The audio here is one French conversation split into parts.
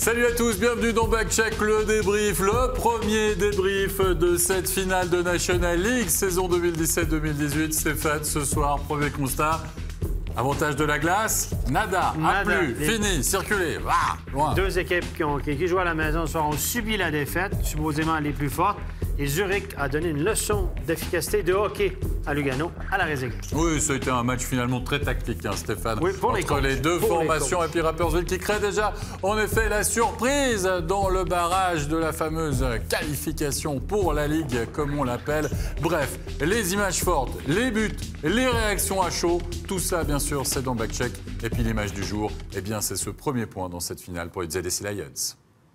Salut à tous, bienvenue dans Backcheck, le débrief, le premier débrief de cette finale de National League, saison 2017-2018. Stéphane, ce soir, premier constat. Avantage de la glace, nada, a plu, fini, circulez, loin. Deux équipes qui jouent à la maison ce soir ont subi la défaite, supposément les plus fortes. Et Zurich a donné une leçon d'efficacité de hockey à Lugano, à la Réségué. Oui, ça a été un match finalement très tactique, hein, Stéphane. Oui, entre les deux formations et puis Rapperswil qui crée déjà, en effet, la surprise dans le barrage de la fameuse qualification pour la Ligue, comme on l'appelle. Bref, les images fortes, les buts, les réactions à chaud, tout ça, bien sûr, c'est dans Backcheck. Et puis l'image du jour, eh bien, c'est ce premier point dans cette finale pour les ZSC Lions.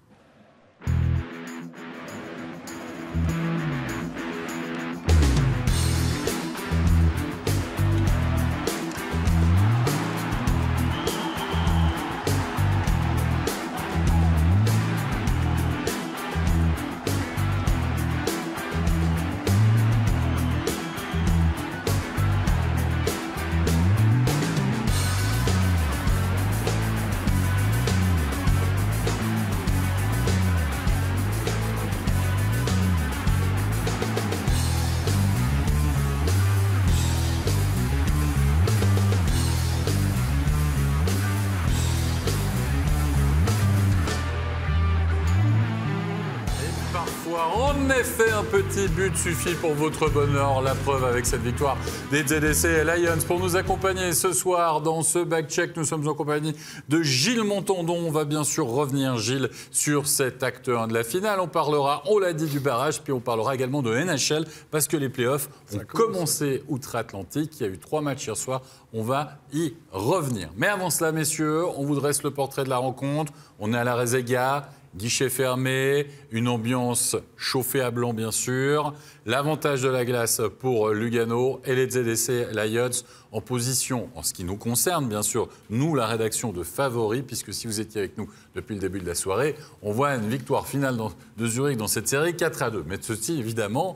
En effet, un petit but suffit pour votre bonheur. La preuve avec cette victoire des ZSC Lions. Pour nous accompagner ce soir dans ce backcheck, nous sommes en compagnie de Gilles Montandon. On va bien sûr revenir, Gilles, sur cet acte 1 de la finale. On parlera, on l'a dit, du barrage, puis on parlera également de NHL, parce que les playoffs ont commencé outre-Atlantique. Il y a eu 3 matchs hier soir. On va y revenir. Mais avant cela, messieurs, on vous dresse le portrait de la rencontre. On est à la Réséga. Guichet fermé, une ambiance chauffée à blanc bien sûr, l'avantage de la glace pour Lugano et les ZSC Lions en position, en ce qui nous concerne bien sûr, nous la rédaction de favoris, puisque si vous étiez avec nous depuis le début de la soirée, on voit une victoire finale de Zurich dans cette série 4-2. Mais ceci évidemment,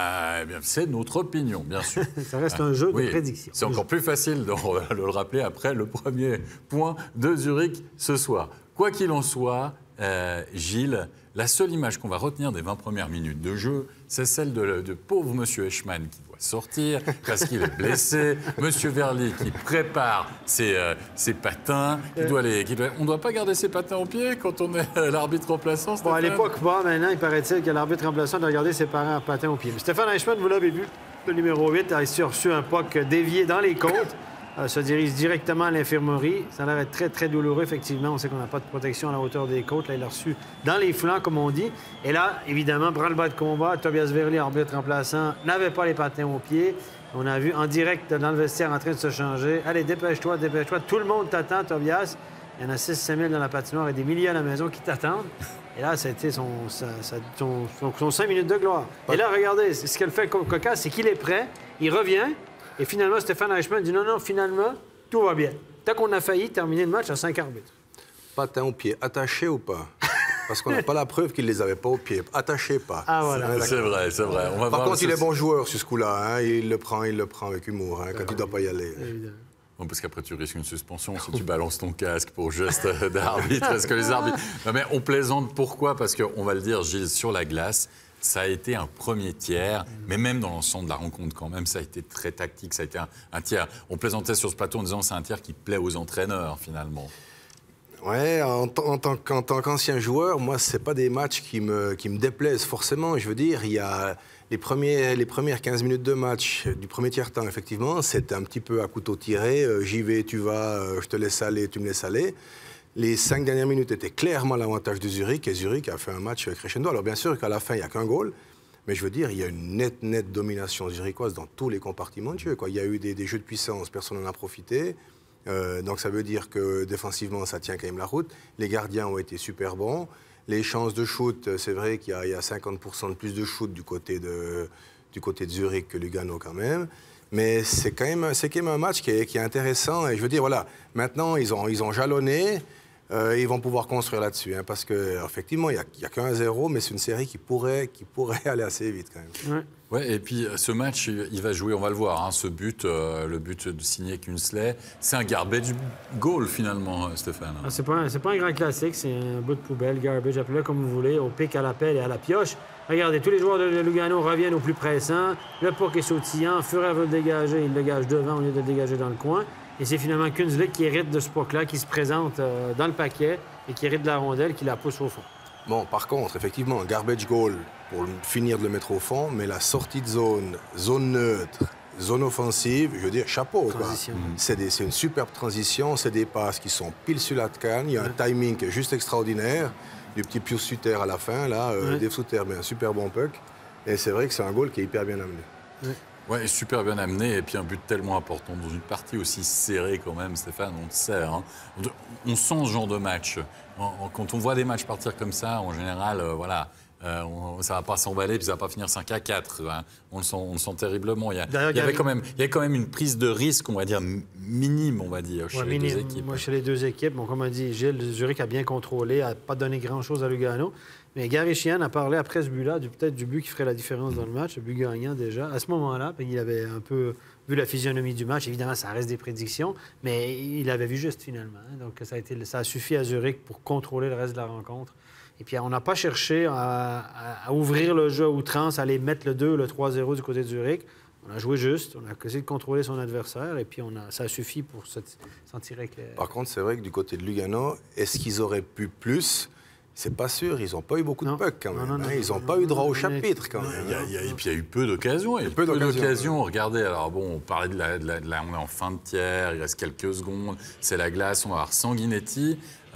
c'est notre opinion, bien sûr. Ça reste un jeu de prédiction. C'est encore plus facile de le rappeler après le premier point de Zurich ce soir. Quoi qu'il en soit, Gilles, la seule image qu'on va retenir des 20 premières minutes de jeu, c'est celle de pauvre monsieur Eschmann qui doit sortir parce qu'il est blessé, monsieur Verly qui prépare ses patins, on ne doit pas garder ses patins au pied quand on est l'arbitre remplaçant. Bon, à l'époque, maintenant, il paraît-il que l'arbitre remplaçant doit garder ses patins au pied. Mais Stéphane Eschmann, vous l'avez vu, le numéro 8 a reçu un puck dévié dans les côtes. Se dirige directement à l'infirmerie. Ça a l'air d'être très, très douloureux, effectivement. On sait qu'on n'a pas de protection à la hauteur des côtes. Là, il l'a reçu dans les flancs, comme on dit. Et là, évidemment, branle-bas de combat. Tobias Verly, arbitre remplaçant, n'avait pas les patins aux pieds. On a vu en direct dans le vestiaire en train de se changer. Allez, dépêche-toi, dépêche-toi. Tout le monde t'attend, Tobias. Il y en a 6-5 000 dans la patinoire et des milliers à la maison qui t'attendent. Et là, ça a été son 5 minutes de gloire. Et là, regardez, ce qu'elle fait cocasse, c'est qu'il est prêt, il revient. Et finalement, Stéphane Eschmann dit non, finalement, tout va bien. Tant qu'on a failli terminer le match à 5 arbitres. Patins au pied, attachés ou pas? Parce qu'on n'a pas la preuve qu'il ne les avait pas au pied. Attachés pas. Ah, voilà. C'est vrai, c'est vrai. On va Par contre, il est bon joueur, ce coup-là. Hein. Il le prend avec humour, quand il ne doit pas y aller. Bon, parce qu'après, tu risques une suspension si tu balances ton casque pour geste d'arbitre. Est-ce que les arbitres... Non, mais on plaisante. Pourquoi? Parce qu'on va le dire, Gilles, sur la glace, ça a été un premier tiers, mais même dans l'ensemble de la rencontre quand même, ça a été très tactique, ça a été un tiers. On plaisantait sur ce plateau en disant que c'est un tiers qui plaît aux entraîneurs finalement. Ouais, en tant qu'ancien joueur, moi, ce n'est pas des matchs qui me déplaisent forcément. Je veux dire, il y a les premières 15 minutes de match du premier tiers-temps, effectivement, c'était un petit peu à couteau tiré. J'y vais, tu vas, je te laisse aller, tu me laisses aller. Les 5 dernières minutes étaient clairement l'avantage de Zurich, et Zurich a fait un match crescendo. Alors bien sûr qu'à la fin, il n'y a qu'un goal, mais je veux dire, il y a une nette domination zurichoise dans tous les compartiments de jeu. Il y a eu des jeux de puissance, personne n'en a profité. Donc ça veut dire que défensivement, ça tient quand même la route. Les gardiens ont été super bons. Les chances de shoot, c'est vrai qu'il y a 50% de plus de shoot du côté de Zurich que Lugano quand même. Mais c'est quand même un match qui est intéressant. Et je veux dire, voilà, maintenant, ils ont jalonné. Ils vont pouvoir construire là-dessus, hein, parce qu'effectivement, il n'y a qu'un 0, mais c'est une série qui pourrait aller assez vite quand même. Ouais. Ouais, et puis ce match, il va jouer, on va le voir, hein, ce but, le but de signer Kingsley, c'est un garbage goal finalement, Stéphane. Ah, c'est pas un grand classique, c'est un bout de poubelle, garbage, appelez-le comme vous voulez, au pic, à la pelle et à la pioche. Regardez, tous les joueurs de Lugano reviennent au plus pressant, le puck est sautillant, Führer veut le dégager, il le dégage devant au lieu de le dégager dans le coin. Et c'est finalement Kingsley qui hérite de ce puck-là, qui se présente dans le paquet et qui hérite de la rondelle, qui la pousse au fond. Bon, par contre, effectivement, un garbage goal pour finir de le mettre au fond, mais la sortie de zone neutre, zone offensive, je veux dire, chapeau. Transition. C'est une superbe transition, c'est des passes qui sont pile sur la canne, il y a un timing qui est juste extraordinaire, du petit Pius Suter à la fin, là, Dave Suter, mais un super bon puck. Et c'est vrai que c'est un goal qui est hyper bien amené. Ouais, super bien amené, et puis un but tellement important dans une partie aussi serrée quand même, Stéphane, on le sait. Hein. On sent ce genre de match. Quand on voit des matchs partir comme ça, en général, voilà, ça ne va pas s'emballer, puis ça ne va pas finir 5-4. Hein. On le sent terriblement. Il y avait quand même une prise de risque, on va dire, minime, on va dire, chez les deux équipes. Moi, chez les deux équipes, bon, comme a dit Gilles, Zurich a bien contrôlé, n'a pas donné grand-chose à Lugano. Mais Gary Sheehan a parlé après ce but-là, peut-être du but qui ferait la différence dans le match, le but gagnant déjà. À ce moment-là, il avait un peu vu la physionomie du match. Évidemment, ça reste des prédictions, mais il avait vu juste finalement. Donc, ça a suffi à Zurich pour contrôler le reste de la rencontre. Et puis, on n'a pas cherché à ouvrir le jeu à outrance, à aller mettre le 2, le 3-0 du côté de Zurich. On a joué juste, on a essayé de contrôler son adversaire, et puis ça a suffi pour s'en tirer avec... Par contre, c'est vrai que du côté de Lugano, est-ce qu'ils auraient pu plus ? C'est pas sûr, ils n'ont pas eu beaucoup de pucks quand même. Non, ils n'ont pas eu droit au chapitre quand même. Et puis il y a eu peu d'occasions. Il y a eu peu d'occasions. Regardez, alors bon, on parlait de la on est en fin de tiers, il reste quelques secondes, c'est la glace, on va avoir Sanguinetti.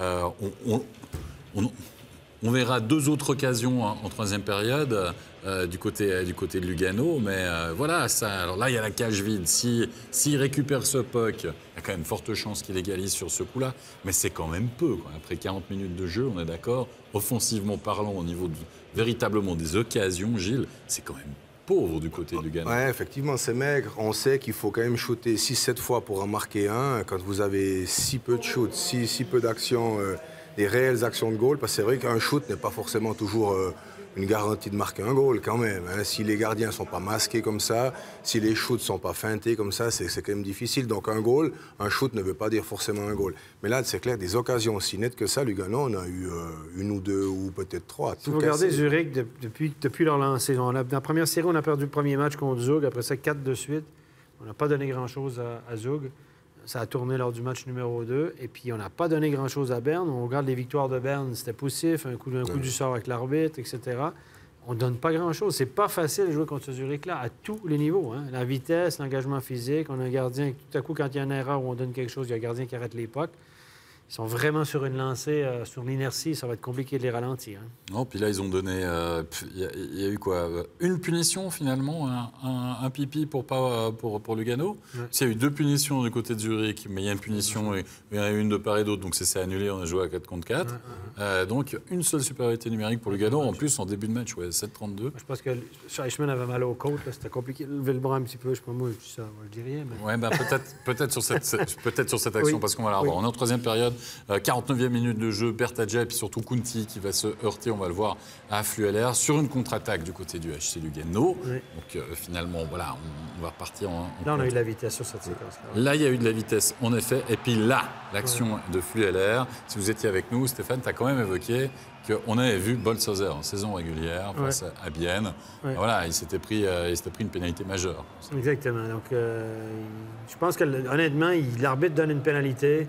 On verra 2 autres occasions en troisième période du côté de Lugano, mais voilà, ça. Alors là, il y a la cage vide. S'il récupère ce puck, il y a quand même forte chance qu'il égalise sur ce coup-là, mais c'est quand même peu, quoi. Après 40 minutes de jeu, on est d'accord. Offensivement parlant, au niveau véritablement des occasions, Gilles, c'est quand même pauvre du côté de Lugano. Oui, effectivement, c'est maigre. On sait qu'il faut quand même shooter 6-7 fois pour en marquer un. Quand vous avez si peu de shoots, si peu d'actions, des réelles actions de goal, parce que c'est vrai qu'un shoot n'est pas forcément toujours une garantie de marquer un goal quand même. Hein. Si les gardiens ne sont pas masqués comme ça, si les shoots ne sont pas feintés comme ça, c'est quand même difficile. Donc un goal, un shoot ne veut pas dire forcément un goal. Mais là, c'est clair, des occasions aussi nettes que ça, Lugano, on a eu 1 ou 2 ou peut-être 3. Si vous regardez Zurich, depuis leur lancée, dans la première série, on a perdu le premier match contre Zug, après ça, 4 de suite. On n'a pas donné grand-chose à Zug. Ça a tourné lors du match numéro 2. Et puis, on n'a pas donné grand-chose à Berne. On regarde les victoires de Berne, c'était poussif, un coup du sort avec l'arbitre, etc. On ne donne pas grand-chose. C'est pas facile de jouer contre ce Zurich-là à tous les niveaux. Hein. La vitesse, l'engagement physique. On a un gardien, tout à coup, quand il y a une erreur où on donne quelque chose, il y a un gardien qui arrête les pucks. Ils sont vraiment sur une lancée, sur l'inertie. Ça va être compliqué de les ralentir. Hein. Non, puis là, ils ont donné... Il y a eu quoi, une punition, finalement, un pipi pour Lugano. Ouais. Il y a eu 2 punitions du côté de Zurich, mais il y a une punition, il y en a une de part et d'autre, donc c'est annulé, on a joué à 4 contre 4. Donc, une seule supériorité numérique pour Lugano, en plus, en début de match, 7-32. Je pense que Eichmann avait mal aux côtes, c'était compliqué de lever le bras un petit peu, je sais pas moi, ça, je dis rien. Mais... Oui, peut-être sur cette action, parce qu'on va la revoir. On est en troisième période. 49e minute de jeu, Bertadja et puis surtout Kunti qui va se heurter, on va le voir, à Flueller sur une contre-attaque du côté du HC Lugano. Oui. Donc finalement, voilà, on va repartir en là, on a eu de la vitesse sur cette séquence-là. Là, il y a eu de la vitesse, en effet. Et puis là, l'action de Flueller. Si vous étiez avec nous, Stéphane, tu as quand même évoqué qu'on avait vu Bolshauser en saison régulière face à Bienne. Voilà, il s'était pris une pénalité majeure. Exactement. Donc, je pense que honnêtement, l'arbitre donne une pénalité.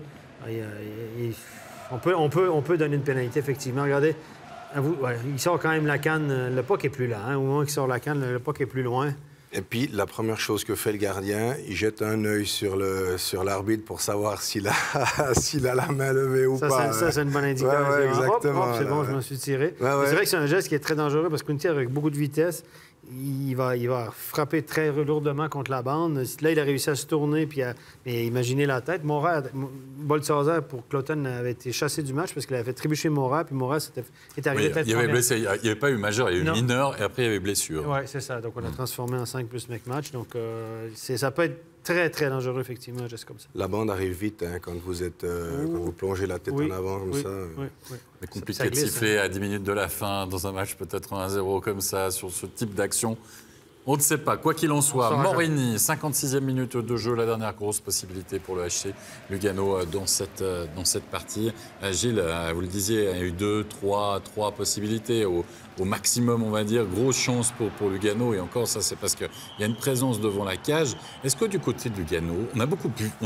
On peut donner une pénalité, effectivement. Regardez, il sort quand même la canne. Le puck est plus là. Hein. Au moment qu'il sort la canne, le puck est plus loin. Et puis, la première chose que fait le gardien, il jette un œil sur l'arbitre pour savoir s'il a la main levée ou pas. Ça, c'est une bonne indication. Ouais, exactement. C'est bon, je m'en suis tiré. C'est vrai que c'est un geste qui est très dangereux parce qu'une tire avec beaucoup de vitesse, il va frapper très lourdement contre la bande. Là, il a réussi à se tourner et imaginez la tête. Bolshauser, pour Cloton, avait été chassé du match parce qu'il avait fait trébucher Morat, puis Morat est arrivé tête. Il n'y avait pas eu majeur, il y a eu mineur, et après, il y avait blessure. Oui, c'est ça. Donc, on a transformé en 5 plus match. Donc, ça peut être très, très dangereux, effectivement, juste comme ça. La bande arrive vite quand vous plongez la tête en avant comme ça. Oui. Mais compliqué de siffler à 10 minutes de la fin dans un match peut-être 1-0 comme ça, sur ce type d'action. On ne sait pas. Quoi qu'il en soit, Morini, 56e minute de jeu, la dernière grosse possibilité pour le HC Lugano dans cette partie. Gilles, vous le disiez, il y a eu 3 possibilités au maximum, on va dire. Grosse chance pour Lugano. Et encore, ça, c'est parce qu'il y a une présence devant la cage. Est-ce que du côté de Lugano, on a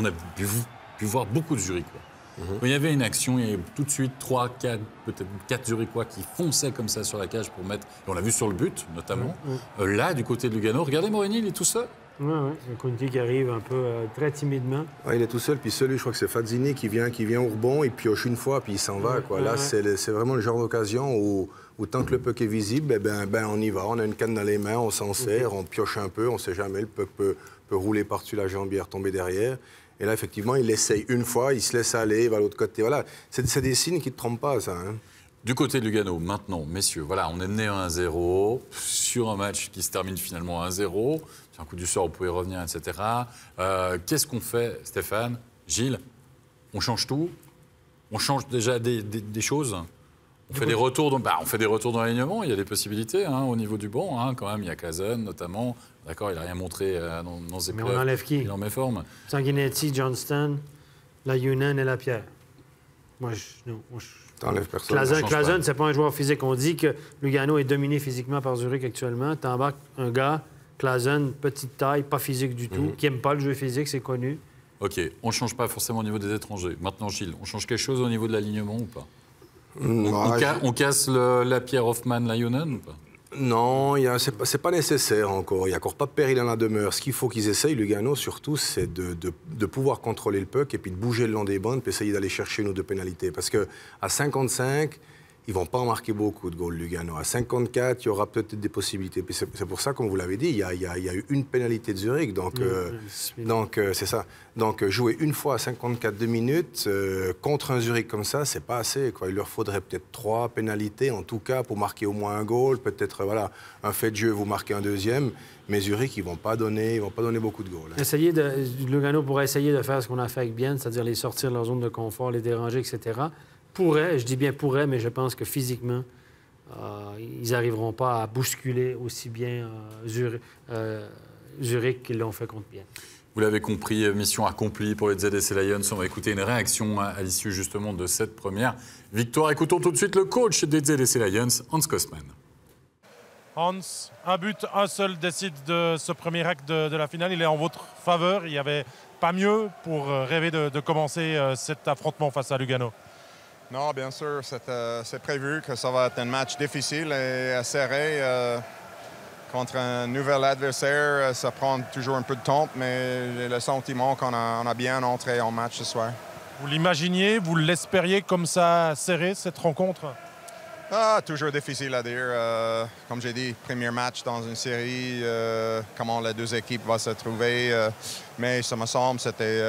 pu voir beaucoup de Zurichois. Quand il y avait une action, il y avait tout de suite 3, 4, peut-être 4 Zurichois qui fonçaient comme ça sur la cage pour mettre... Et on l'a vu sur le but, notamment. Là, du côté de Lugano, regardez Morini, il est tout seul. Oui, Conti qui arrive un peu très timidement. Ouais, il est tout seul, puis celui, je crois que c'est Fazzini qui vient au rebond, il pioche une fois, puis il s'en va. Là, c'est vraiment le genre d'occasion où tant que le puck est visible, on y va. On a une canne dans les mains, on s'en sert, on pioche un peu, on ne sait jamais, le puck peut rouler par-dessus la jambière, tomber derrière. Et là, effectivement, il essaye une fois, il se laisse aller, il va de l'autre côté. Voilà, c'est des signes qui ne te trompent pas, ça. Du côté de Lugano, maintenant, messieurs, voilà, on est mené 1-0 sur un match qui se termine finalement 1-0. C'est un coup du sort, vous pouvez revenir, etc. Qu'est-ce qu'on fait, Stéphane, Gilles? On change tout? On change déjà des choses? On fait des retours dans l'alignement, il y a des possibilités au niveau du banc, quand même. Il y a Claesen, notamment. D'accord, il n'a rien montré dans ses Mais preuves. on enlève qui? Il en met forme. Sanguinetti, Johnston, Lajunen et Lapierre. T'enlèves personne. Claesen, c'est pas un joueur physique. On dit que Lugano est dominé physiquement par Zurich actuellement. T'embarques un gars, Claesen, petite taille, pas physique du tout, qui n'aime pas le jeu physique, c'est connu. OK, on ne change pas forcément au niveau des étrangers. Maintenant, Gilles, on change quelque chose au niveau de l'alignement ou pas? On casse Lapierre, Hoffman, Lajunen ou pas? Non, c'est pas nécessaire encore. Il n'y a encore pas de péril dans la demeure. Ce qu'il faut qu'ils essayent, Lugano, surtout, c'est de pouvoir contrôler le puck et puis de bouger le long des bandes puis essayer d'aller chercher une ou deux pénalités. Parce qu'à 55, ils ne vont pas en marquer beaucoup de goals, Lugano. À 54, il y aura peut-être des possibilités. Puis c'est pour ça, comme vous l'avez dit, il y a eu une pénalité de Zurich. Donc, c'est ça. Donc, jouer une fois à 54 minutes contre un Zurich comme ça, c'est pas assez, quoi. Il leur faudrait peut-être 3 pénalités, en tout cas, pour marquer au moins un goal. Peut-être, un fait de jeu, vous marquez un deuxième. Mais Zurich, ils vont pas donner beaucoup de goals. Lugano pourrait essayer de faire ce qu'on a fait avec Bienne, c'est-à-dire les sortir de leur zone de confort, les déranger, etc. Je dis bien pourrait, mais je pense que physiquement, ils n'arriveront pas à bousculer aussi bien Zurich qu'ils l'ont fait contre Bienne. Vous l'avez compris, mission accomplie pour les ZSC Lions. On va écouter une réaction à l'issue justement de cette première victoire. Écoutons tout de suite le coach des ZSC Lions, Hans Kosman. Hans, un but, un seul décide de ce premier acte de la finale. Il est en votre faveur. Il n'y avait pas mieux pour rêver de commencer cet affrontement face à Lugano. Non, bien sûr, c'est prévu que ça va être un match difficile et serré. Contre un nouvel adversaire, ça prend toujours un peu de temps, mais j'ai le sentiment qu'on a bien entré en match ce soir. Vous l'imaginiez, vous l'espériez comme ça serré, cette rencontre? Toujours difficile à dire. Comme j'ai dit, premier match dans une série, comment les deux équipes vont se trouver. Mais ça me semble que c'était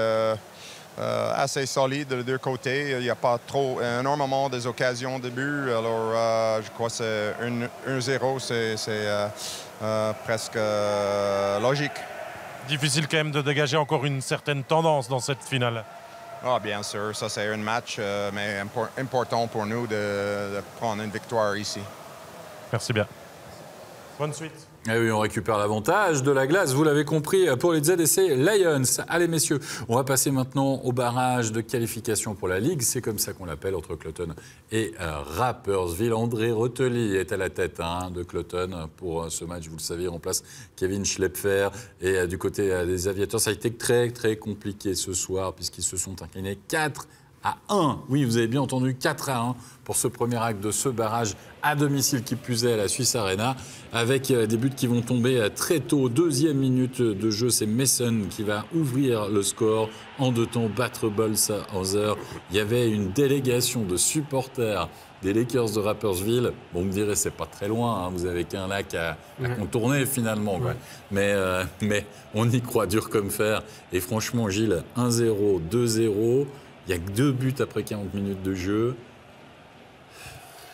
assez solide de deux côtés. Il n'y a pas énormément des occasions de but. Alors, je crois que c'est 1-0, c'est presque logique. Difficile quand même de dégager encore une certaine tendance dans cette finale. Bien sûr, ça c'est un match, mais important pour nous de prendre une victoire ici. Merci bien. Bonne suite. Eh oui, on récupère l'avantage de la glace, vous l'avez compris, pour les ZSC Lions. Allez messieurs, on va passer maintenant au barrage de qualification pour la Ligue. C'est comme ça qu'on l'appelle, entre Cloton et Rapperswil. André Retely est à la tête de Cloton pour ce match. Vous le savez, il remplace Kevin Schlepfer. Et du côté des Aviators, ça a été très très compliqué ce soir puisqu'ils se sont inclinés 4-1. Oui, vous avez bien entendu, 4-1 pour ce premier acte de ce barrage à domicile qui plus est à la Swiss Arena, avec des buts qui vont tomber très tôt. Deuxième minute de jeu, c'est Mason qui va ouvrir le score en 2 temps, battre Bolshauser. Il y avait une délégation de supporters des Lakers de Rapperswil. Bon, vous me direz, c'est pas très loin, vous avez qu'un lac à contourner finalement. Quoi. Mais on y croit dur comme fer. Et franchement, Gilles, 1-0, 2-0. Il n'y a que 2 buts après 40 minutes de jeu.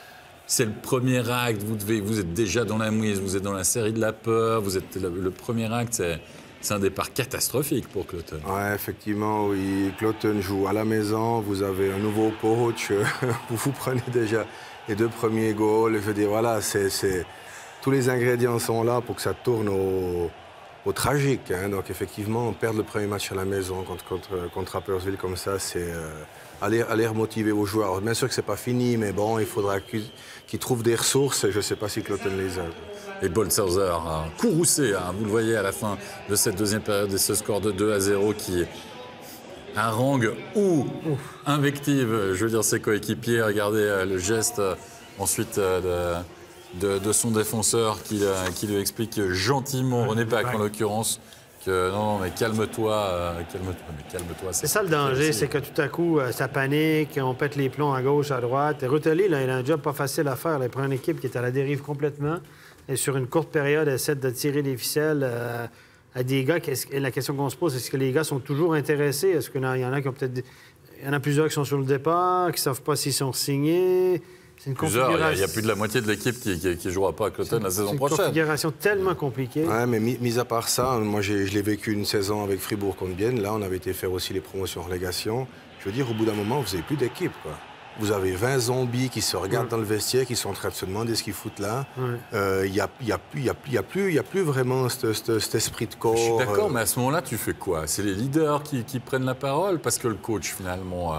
c'est le premier acte, vous êtes déjà dans la mouise, vous êtes dans la série de la peur, vous êtes le premier acte, c'est un départ catastrophique pour Cloton. Ouais, effectivement, oui. Cloton joue à la maison, vous avez un nouveau coach, vous prenez déjà les 2 premiers goals. Je veux dire, voilà, tous les ingrédients sont là pour que ça tourne au tragique. Hein. Donc, effectivement, perdre le premier match à la maison contre Rapperswil comme ça, c'est aller remotiver vos joueurs. Bien sûr que c'est pas fini, mais bon, il faudra qu'ils trouvent des ressources. Et je ne sais pas si Cloton les a. Et Bolshauser, courroucé, vous le voyez à la fin de cette deuxième période, et ce score de 2-0 qui harangue ou invective, je veux dire, ses coéquipiers. Regardez le geste ensuite de son défenseur qui lui explique gentiment, René Pack en l'occurrence, que non, mais calme-toi, calme-toi. C'est ça le danger, c'est que tout à coup, ça panique, on pète les plombs à gauche, à droite. Et Rutherly, là, il a un job pas facile à faire. Il prend une équipe qui est à la dérive complètement. Et sur une courte période, essaie de tirer les ficelles à des gars. Et la question qu'on se pose, est-ce que les gars sont toujours intéressés? Est-ce qu'il y en a qui ont peut-être... Il y en a plusieurs qui sont sur le départ, qui ne savent pas s'ils sont signés. C'est une configuration... Il y a plus de la moitié de l'équipe qui ne jouera pas à Cloton la saison prochaine. C'est une configuration tellement compliquée. Ouais, mais mis à part ça, moi je l'ai vécu une saison avec Fribourg contre Bienne. Là, on avait été faire aussi les promotions relégation. Je veux dire, au bout d'un moment, vous n'avez plus d'équipe, quoi. Vous avez 20 zombies qui se regardent dans le vestiaire, qui sont en train de se demander ce qu'ils foutent là. Il n'y a plus vraiment cet esprit de corps. Je suis d'accord, mais à ce moment-là, tu fais quoi? C'est les leaders qui prennent la parole parce que le coach, finalement,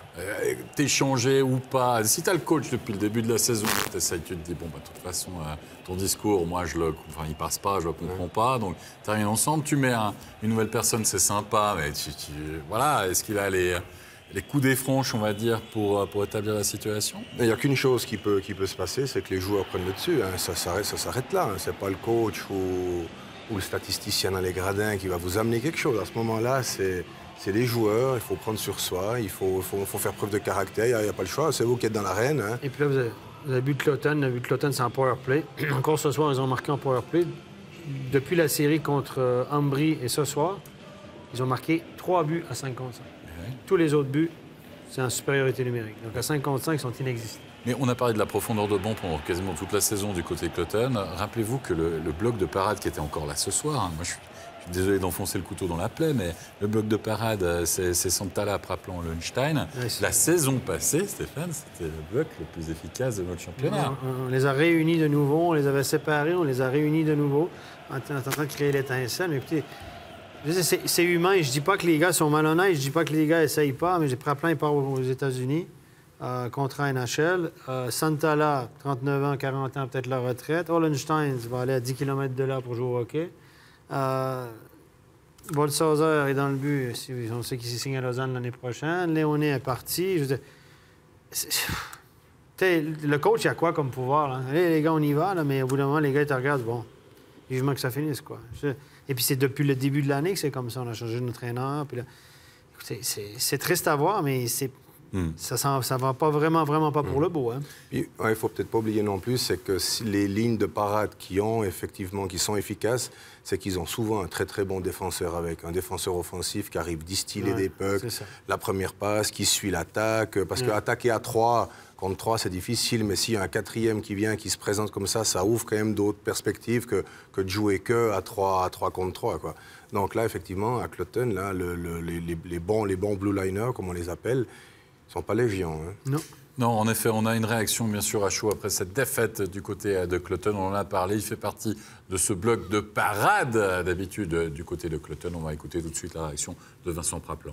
t'es changé ou pas. Si tu as le coach depuis le début de la saison, tu te dis, bon, bah, de toute façon, ton discours, moi, il passe pas, je le comprends pas. Donc, tu arrives ensemble, tu mets une nouvelle personne, c'est sympa, mais voilà, est-ce qu'il a les coups des franches, on va dire, pour établir la situation? Il n'y a qu'une chose qui peut se passer, c'est que les joueurs prennent le dessus. Hein. Ça s'arrête là. Hein. Ce n'est pas le coach ou le statisticien dans les gradins qui va vous amener quelque chose. À ce moment-là, c'est les joueurs. Il faut prendre sur soi. Il faut faire preuve de caractère. Il n'y a pas le choix. C'est vous qui êtes dans l'arène. Hein. Et puis là, vous avez vu Cloton, c'est en power play. Encore ce soir, ils ont marqué en power play. Depuis la série contre Ambry et ce soir, ils ont marqué 3 buts à 5 contre 5. Tous les autres buts, c'est en supériorité numérique. Donc à 5 contre 5, ils sont inexistants. Mais on a parlé de la profondeur de banc pendant quasiment toute la saison du côté de Cloton. Rappelez-vous que le bloc de parade qui était encore là ce soir, moi je suis désolé d'enfoncer le couteau dans la plaie, mais le bloc de parade, c'est Santala rappelant Lunstein. Ouais, la saison passée, Stéphane, c'était le bloc le plus efficace de notre championnat. On les a réunis de nouveau, on les avait séparés, on les a réunis de nouveau en tentant de créer l'étincelle. Mais écoutez, c'est humain. Je dis pas que les gars sont malhonnêtes, je dis pas que les gars essayent pas, mais j'ai pris plein part aux États-Unis, contre NHL. Santala, 39 ans, 40 ans, peut-être la retraite. Hollenstein va aller à 10 km de là pour jouer au hockey. Bolshauser est dans le but. On sait qu'il s'est signé à Lausanne l'année prochaine. Léoné est parti. Le coach, il a quoi comme pouvoir? Là? Allez, les gars, on y va, là, mais au bout d'un moment, les gars, ils te regardent. Bon, vivement que ça finisse, quoi. Et puis c'est depuis le début de l'année que c'est comme ça. On a changé de entraîneur. Puis là, c'est triste à voir, mais ça va pas vraiment pas pour le beau. Hein. Il ne faut peut-être pas oublier non plus, c'est que les lignes de parade qui sont efficaces, c'est qu'ils ont souvent un très très bon défenseur avec un défenseur offensif qui arrive distiller des pucks, la première passe, qui suit l'attaque. Parce qu'attaquer à 3 contre 3, c'est difficile, mais s'il y a un quatrième qui vient, qui se présente comme ça ouvre quand même d'autres perspectives que de jouer à 3 contre 3. Quoi. Donc là, effectivement, à Cloton, là, les bons blue liners, comme on les appelle, ils ne sont pas légion. Hein. Non. Non, en effet, on a une réaction bien sûr à chaud après cette défaite du côté de Cloton. On en a parlé, il fait partie de ce bloc de parade d'habitude du côté de Cloton. On va écouter tout de suite la réaction de Vincent Praplan.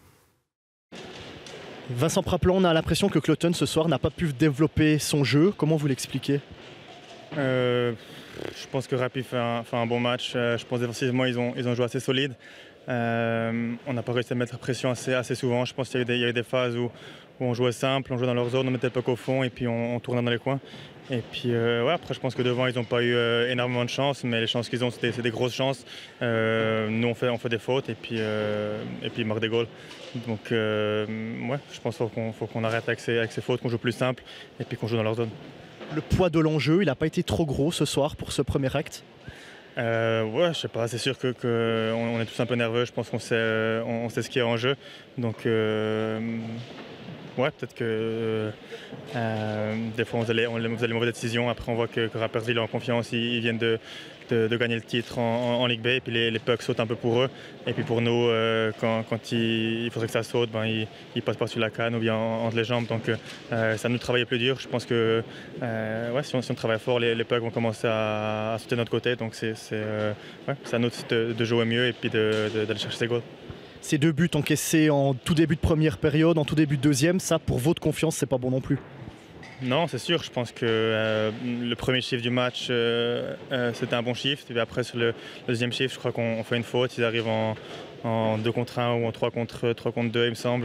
Vincent Praplan, on a l'impression que Cloton ce soir n'a pas pu développer son jeu. Comment vous l'expliquez? Je pense que Rappi fait un bon match. Je pense défensivement, ils ont joué assez solide. On n'a pas réussi à mettre la pression assez souvent. Je pense qu'il y a eu des phases où on jouait simple, on jouait dans leur zone, on mettait le puck au fond et puis on tournait dans les coins. Et puis après, je pense que devant, ils n'ont pas eu énormément de chance, mais les chances qu'ils ont, c'est des grosses chances. Nous, on fait des fautes et puis ils marquent des goals. Donc, je pense qu'il faut qu'on arrête avec ces fautes, qu'on joue plus simple et puis qu'on joue dans leur zone. Le poids de l'enjeu, il n'a pas été trop gros ce soir pour ce premier acte? Je sais pas, c'est sûr qu'on est tous un peu nerveux, je pense qu'on sait ce qu'il y a en jeu. Donc Ouais, peut-être que des fois on faisait les mauvaises décisions. Après, on voit que Rapperswil est en confiance. Ils viennent de gagner le titre en Ligue B. Et puis les pucks sautent un peu pour eux. Et puis pour nous, quand il faudrait que ça saute, ils passent par-dessus la canne ou bien entre les jambes. Donc ça nous travaille plus dur. Je pense que si on travaille fort, les pucks vont commencer à sauter de notre côté. Donc c'est à nous de jouer mieux et puis d'aller chercher ces goals. Ces 2 buts encaissés en tout début de première période, en tout début de deuxième, ça, pour votre confiance, c'est pas bon non plus? Non, c'est sûr. Je pense que le premier chiffre du match, c'était un bon chiffre. Et puis après, sur le deuxième chiffre, je crois qu'on fait une faute. Ils arrivent en 2 contre 1 ou en 3 contre 2, il me semble.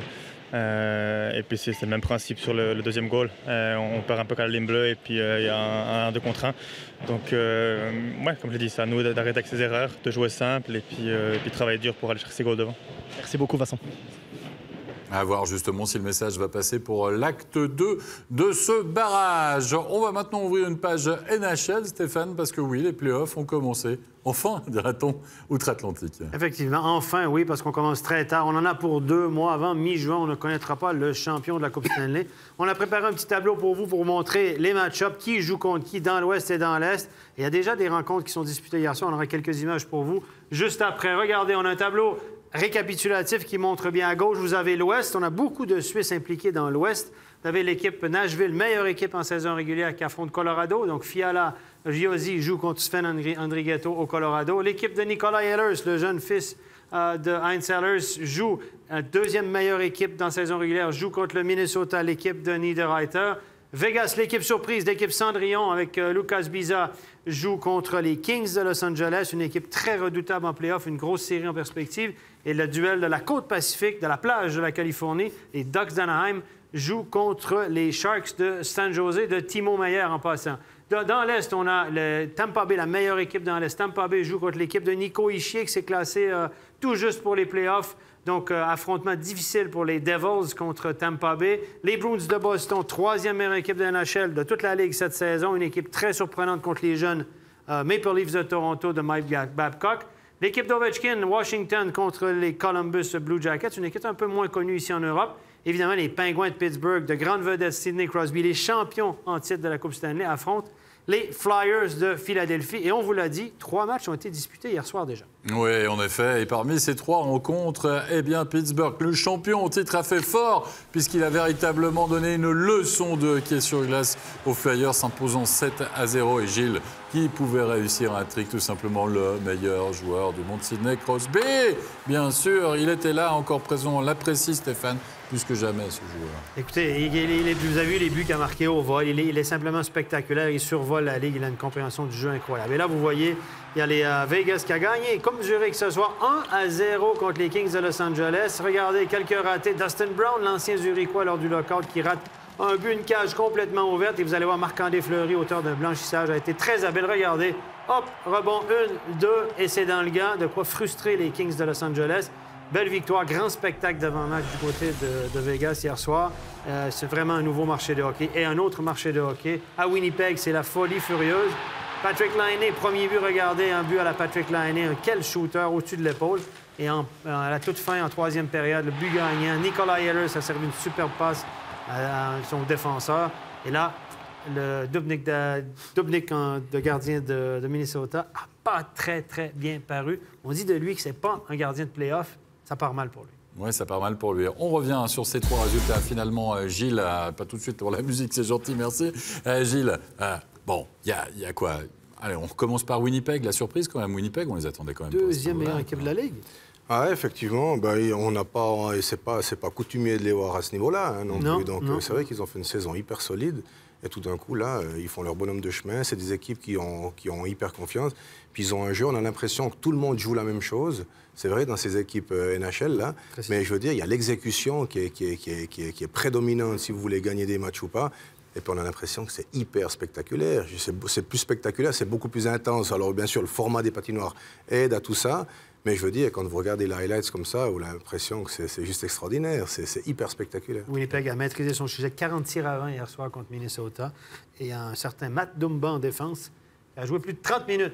Et puis c'est le même principe sur le deuxième goal. On perd un peu qu'à la ligne bleue et puis il y a un 2 contre 1. Donc, comme je l'ai dit, c'est à nous d'arrêter avec ces erreurs, de jouer simple et puis travailler dur pour aller chercher ces goals devant. Merci beaucoup, Vincent. À voir justement si le message va passer pour l'acte 2 de ce barrage. On va maintenant ouvrir une page NHL, Stéphane, parce que oui, les playoffs ont commencé. Enfin, dirait-on, outre-Atlantique. Effectivement, enfin, oui, parce qu'on commence très tard. On en a pour 2 mois avant, mi-juin. On ne connaîtra pas le champion de la Coupe Stanley. On a préparé un petit tableau pour vous pour montrer les match-ups, qui joue contre qui dans l'Ouest et dans l'Est. Et il y a déjà des rencontres qui sont disputées hier soir. On aura quelques images pour vous. Juste après, regardez, on a un tableau récapitulatif qui montre bien à gauche. Vous avez l'Ouest. On a beaucoup de Suisses impliqués dans l'Ouest. Vous avez l'équipe Nashville, meilleure équipe en saison régulière qui affronte Colorado. Donc, Fiala Giosi joue contre Sven Andrighetto au Colorado. L'équipe de Nikolai Ehlers, le jeune fils de Heinz Ehlers, joue deuxième meilleure équipe dans saison régulière, joue contre le Minnesota, l'équipe de Niederreiter. Vegas, l'équipe surprise, l'équipe Cendrillon avec Lucas Biza, joue contre les Kings de Los Angeles, une équipe très redoutable en play-off, une grosse série en perspective. Et le duel de la côte Pacifique, de la plage de la Californie, les Ducks d'Anaheim jouent contre les Sharks de San Jose de Timo Meier en passant. Dans l'Est, on a le Tampa Bay, la meilleure équipe dans l'Est. Tampa Bay joue contre l'équipe de Nico Hischier qui s'est classé tout juste pour les playoffs. Donc, affrontement difficile pour les Devils contre Tampa Bay. Les Bruins de Boston, troisième meilleure équipe de la NHL de toute la Ligue cette saison. Une équipe très surprenante contre les jeunes Maple Leafs de Toronto de Mike Babcock. L'équipe d'Ovechkin, Washington contre les Columbus Blue Jackets, une équipe un peu moins connue ici en Europe. Évidemment, les Penguins de Pittsburgh, de grandes vedettes Sidney Crosby, les champions en titre de la Coupe Stanley, affrontent les Flyers de Philadelphie. Et on vous l'a dit, 3 matchs ont été disputés hier soir déjà. Oui, en effet. Et parmi ces 3 rencontres, Pittsburgh, le champion au titre, a fait fort puisqu'il a véritablement donné une leçon de hockey sur glace aux Flyers, s'imposant 7-0. Et Gilles, qui pouvait réussir un trick, tout simplement le meilleur joueur du monde, Sidney Crosby. Bien sûr, il était là, encore présent. On l'apprécie, Stéphane, plus que jamais, ce joueur. Écoutez, vous avez vu les buts qu'il a marqués au vol. Il est simplement spectaculaire. Il survole la Ligue. Il a une compréhension du jeu incroyable. Et là, vous voyez, il y a les Vegas qui a gagné, comme Zurich ce soir, 1-0 contre les Kings de Los Angeles. Regardez, quelques ratés. Dustin Brown, l'ancien Zurichois lors du lockout, qui rate un but, une cage complètement ouverte. Et vous allez voir Marc-André Fleury, auteur d'un blanchissage, a été très habile. Regardez, hop, rebond 1, 2, et c'est dans le gant. De quoi frustrer les Kings de Los Angeles. Belle victoire, grand spectacle d'avant-match du côté de Vegas hier soir. C'est vraiment un nouveau marché de hockey. Et un autre marché de hockey. À Winnipeg, c'est la folie furieuse. Patrick Laine, premier but, regardez, un but à la Patrick Laine. Quel shooter au-dessus de l'épaule. Et à la toute fin, en troisième période, le but gagnant. Nikolai Ehlers a servi une superbe passe à son défenseur. Et là, le Dubnyk de gardien de Minnesota n'a pas très, très bien paru. On dit de lui que c'est pas un gardien de play-off. Ça part mal pour lui. Oui, ça part mal pour lui. On revient sur ces 3 résultats. Finalement, Gilles, pas tout de suite pour la musique, c'est gentil, merci. Gilles, bon, il y a quoi? Allez, on recommence par Winnipeg. La surprise, quand même, Winnipeg, on les attendait quand même. Deuxième meilleure équipe de la Ligue. Ah, effectivement, on n'a pas, c'est pas coutumier de les voir à ce niveau-là non plus. Donc c'est vrai qu'ils ont fait une saison hyper solide. Et tout d'un coup, là, ils font leur bonhomme de chemin. C'est des équipes qui ont hyper confiance. Puis ils ont un jeu, on a l'impression que tout le monde joue la même chose. C'est vrai, dans ces équipes NHL, là. Mais je veux dire, il y a l'exécution qui est prédominante si vous voulez gagner des matchs ou pas. Et puis on a l'impression que c'est hyper spectaculaire. C'est plus spectaculaire, c'est beaucoup plus intense. Alors bien sûr, le format des patinoires aide à tout ça. Mais je veux dire, quand vous regardez les highlights comme ça, vous avez l'impression que c'est juste extraordinaire. C'est hyper spectaculaire. Winnipeg a maîtrisé son sujet. 40 tirs à 20 hier soir contre Minnesota. Et un certain Matt Dumba en défense. Il a joué plus de 30 minutes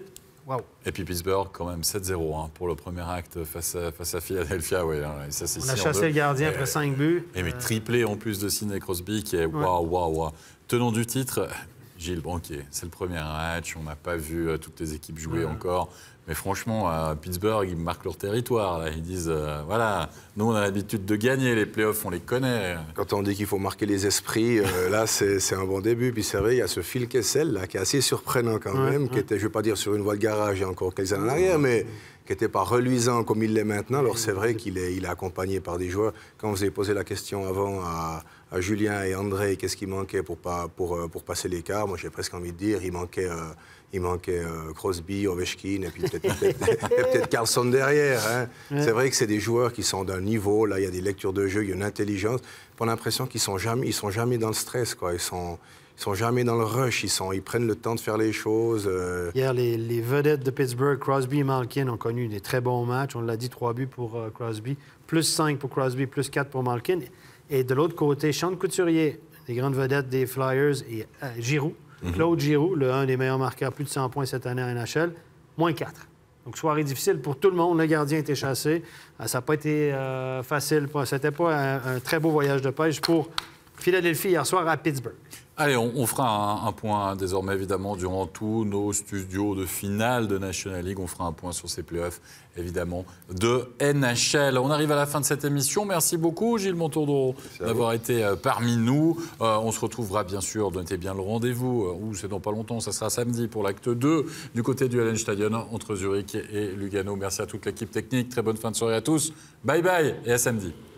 Wow. Et puis Pittsburgh, quand même, 7-0 hein, pour le premier acte face à Philadelphia. Ouais, hein, et ça, c'est On a chassé le gardien après 5 buts. Et mais triplé en plus de Sidney Crosby qui est waouh. Tenant du titre, Gilles Banquier, c'est le premier match. On n'a pas vu toutes les équipes jouer encore. Mais franchement, à Pittsburgh, ils marquent leur territoire. Là. Ils disent, voilà, nous, on a l'habitude de gagner. Les playoffs, on les connaît. Quand on dit qu'il faut marquer les esprits, là, c'est un bon début. Puis c'est vrai, il y a ce Phil Kessel, là, qui est assez surprenant quand même, qui était, je ne vais pas dire sur une voie de garage il y a encore quelques années en arrière, mais qui n'était pas reluisant comme il l'est maintenant. Alors c'est vrai qu'il est accompagné par des joueurs. Quand vous avez posé la question avant à Julien et André, qu'est-ce qui manquait pour passer l'écart, moi j'ai presque envie de dire, il manquait Crosby, Ovechkin et puis peut-être Carlson derrière. Hein. C'est vrai que c'est des joueurs qui sont d'un niveau. Là, il y a des lectures de jeu, il y a une intelligence. On a l'impression qu'ils sont jamais dans le stress, quoi. Ils sont jamais dans le rush. Ils prennent le temps de faire les choses. Hier, les vedettes de Pittsburgh, Crosby et Malkin, ont connu des très bons matchs. On l'a dit, 3 buts pour Crosby, plus 5 pour Crosby, plus 4 pour Malkin. Et de l'autre côté, Sean Couturier, les grandes vedettes des Flyers, et Giroux. Claude Giroux, un des meilleurs marqueurs, plus de 100 points cette année en NHL, moins 4. Donc, soirée difficile pour tout le monde. Le gardien a été chassé. Ça n'a pas été facile. C'était pas un très beau voyage de pêche pour Philadelphie hier soir à Pittsburgh. Allez, on fera un point désormais, évidemment, durant tous nos studios de finale de National League. On fera un point sur ces playoffs, évidemment, de NHL. On arrive à la fin de cette émission. Merci beaucoup, Gilles Montandon, d'avoir été parmi nous. On se retrouvera, bien sûr, notez bien le rendez-vous, c'est dans pas longtemps, ça sera samedi pour l'acte 2 du côté du Hallenstadion entre Zurich et Lugano. Merci à toute l'équipe technique. Très bonne fin de soirée à tous. Bye bye et à samedi.